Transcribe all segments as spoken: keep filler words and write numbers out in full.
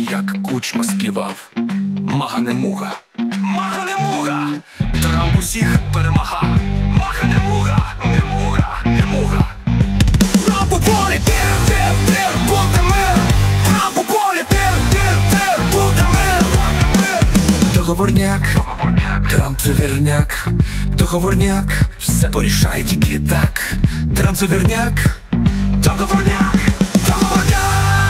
як Кучма співав. Мага не муга, мага не муга, Трамп усіх перемага. Мага не муга, не муга, не муга. Трамп у полі, тир, тир, тир, буде мир. Трамп у полі, тир, тир, тир, буде мир. Договорняк, Трамп це вірняк. Договорняк, все порішає тільки так. Трамп це вірняк. Договорняк, договорняк.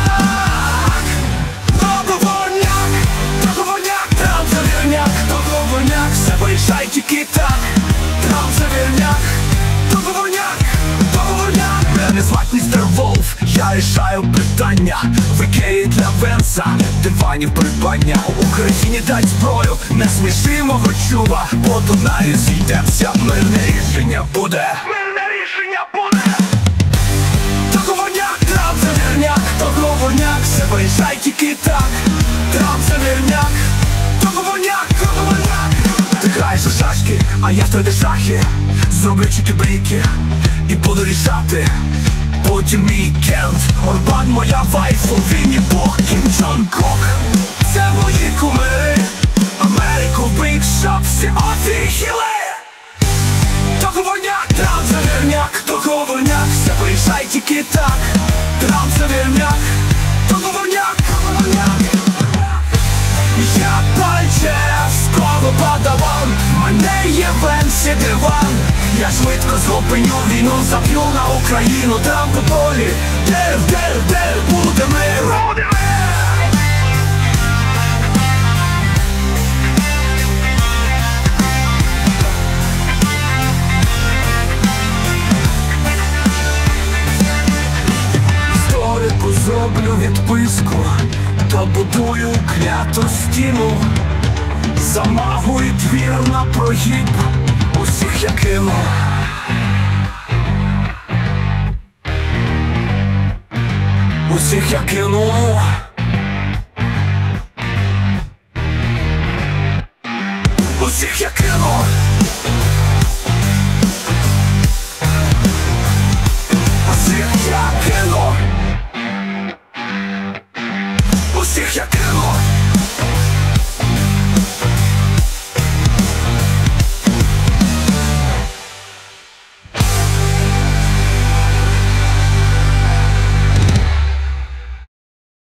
Договорняк, договорняк. Трамп це вірняк. Договорняк, все порішає тільки так. Трамп це вірняк. Договорняк, договорняк. Мене звать містер Волф, я рішаю питання. В Ікеї для Венса, диванів придбання. Україні дать зброю, не сміши мого чуба. По Дунаю зійдемся, мирне рішення буде. Мирне рішення буде. Договорняк, Трамп це вірняк. Договорняк, все вирішай тільки так. Трамп це вірняк. Договорняк, договорняк. Ти граєш у шашки, а я в три шахи. Зроблю чути бріки і буду рішати. Потім мій Кент, Орбан моя вайфу, Вінні Бог, Кім Чон Кок. Це мої кумири, Америку в бік шапці, офігіли. Договорняк, Трамп це вірняк. Договорняк, все вирішай тільки так. Трамп це вірняк. Договорняк, договорняк. Я Пальчевського падаван, мене є Венсі диван. Я швидко зупиню війну, заб'ю на Україну. Трамп у полі, дер, дер, дер, буде мир. Історику зроблю відписку, та будую кляту стіну. Замагую твір на прогиб, усіх я кину. Усіх я кину.